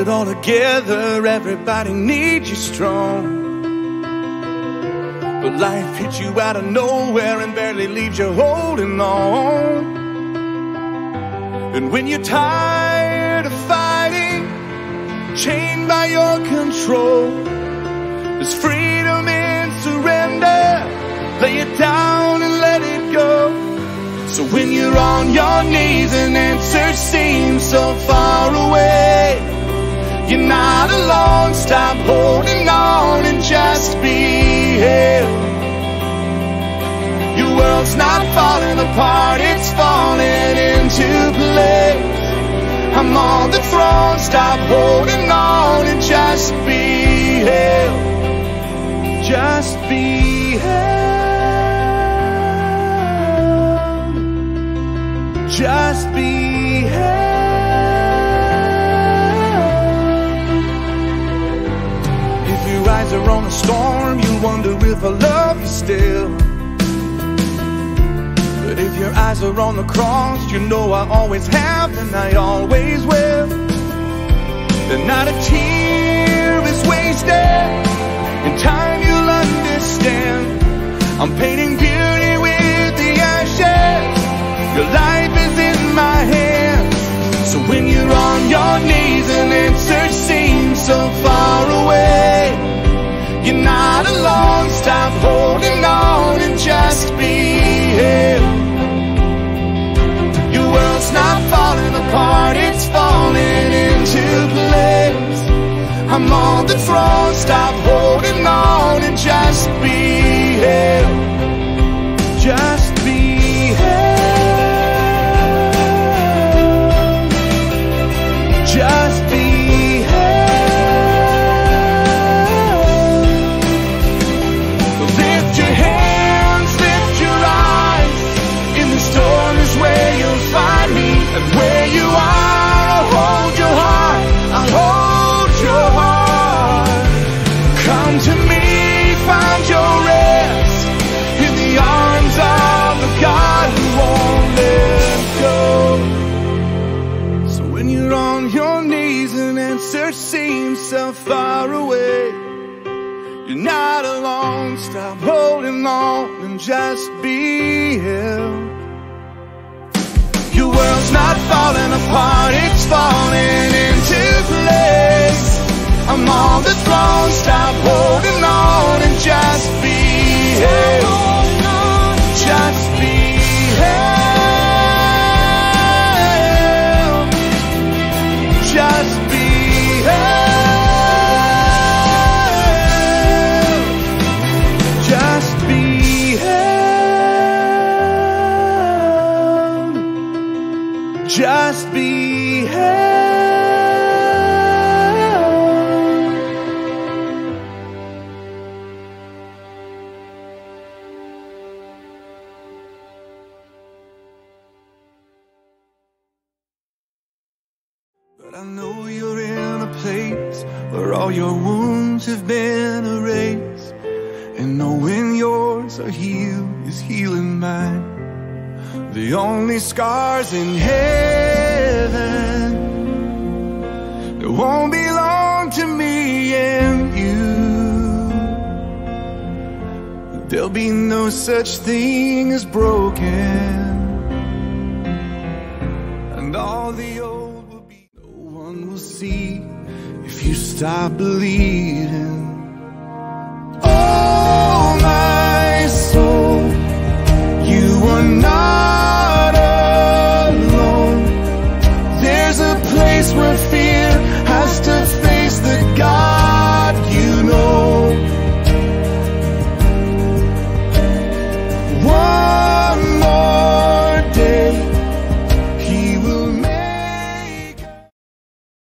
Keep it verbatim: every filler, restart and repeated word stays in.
it all together, everybody needs you strong. But life hits you out of nowhere and barely leaves you holding on. And when you're tired of fighting, chained by your control, there's freedom in surrender. Lay it down and let it go. So when you're on your knees and answers seem so far away, you're not alone. Stop holding on and just be held. Your world's not falling apart, it's falling into place. I'm on the throne. Stop holding on and just be held. Just be held. Just be held. If your eyes are on a storm, you wonder if I love you still. But if your eyes are on the cross, you know I always have and I always will. Then not a tear is wasted. In time you'll understand. I'm painting beauty with the ashes. Your life is in my hands. So when you're on your knees and answers seem so far away, you're not alone. Stop holding on and just be held. Your world's not falling apart, it's falling into place. I'm on the throne. Stop holding on and just be held. Just be held. Just be held. Lift your hands, lift your eyes. In the storm is where you'll find me. And where you are, I'll hold your heart. I'll hold your heart. Come to me, find your rest in the arms of a God who won't let go. So when you're on your knees and answers seem so far away, you're not alone. Stop holding on and just be held. Your world's not falling apart, it's falling into place. I'm on the throne. Stop holding on and just be held. Just be held. Just be held. Just be held. Just be held. But I know you're in a place where all your wounds have been erased, and knowing yours are healed is healing mine. The only scars in heaven that won't belong to me and you. There'll be no such thing as broken, and all the old will be. No one will see if you stop bleeding.